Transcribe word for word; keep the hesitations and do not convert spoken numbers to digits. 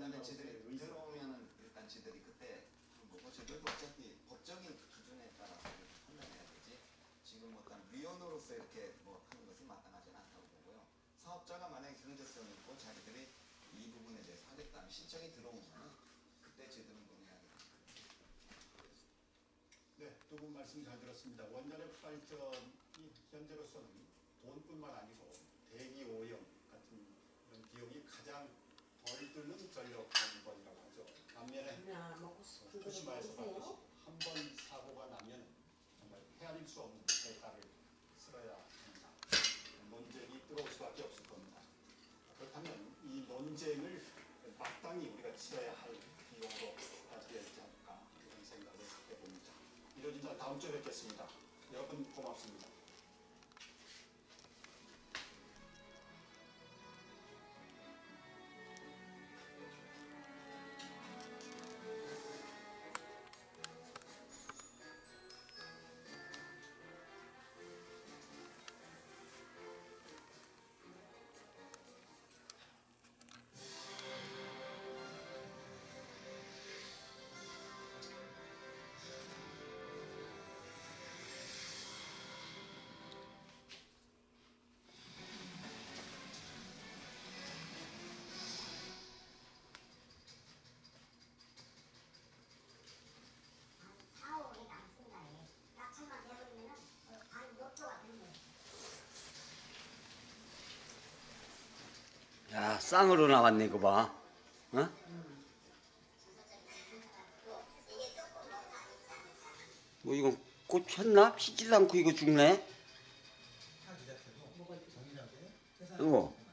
그다음에 쟤들이 들어오면은 일단 쟤들이 그때 뭐고 쟤들도 어차피 법적인 기준에 따라서 판단해야 되지. 지금 어떤 위원으로서 이렇게 뭐 하는 것은 마땅하지는 않다고 보고요. 사업자가 만약에 경제성이 있고 자기들이 이 부분에 대해서 하겠다는 신청이 들어오면 그때 쟤들은 논의하겠죠. 네, 두 분 말씀 잘 들었습니다. 원자력 발전이 현재로서는 돈뿐만 아니고 대기 오염 같은 이런 비용이 가장 덜 드는 전력 공급원이라고 하죠. 반면에 후쿠시마에서 봤듯이 한 번 사고가 나면 정말 헤아릴 수 없는 대가를 치러야 한다. 논쟁이 들어올 수밖에 없을 겁니다. 그렇다면 이 논쟁을 마땅히 우리가 치러야 할 비용으로 가져야 되지 않을까 이런 생각을 해봅니다. 이러진다 다음 주에 뵙겠습니다. 여러분 고맙습니다. 야, 쌍으로 나왔네, 이거 봐. 어? 뭐, 이거 꽃 폈나? 피지도 않고 이거 죽네? 이거.